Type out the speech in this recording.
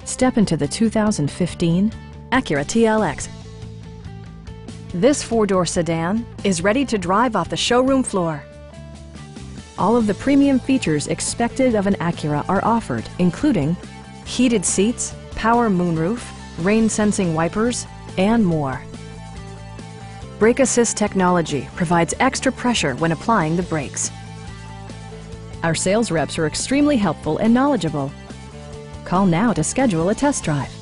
Step into the 2015 Acura TLX. This four-door sedan is ready to drive off the showroom floor. All of the premium features expected of an Acura are offered, including heated seats, power moonroof, rain-sensing wipers, and more. Brake Assist technology provides extra pressure when applying the brakes. Our sales reps are extremely helpful and knowledgeable. Call now to schedule a test drive.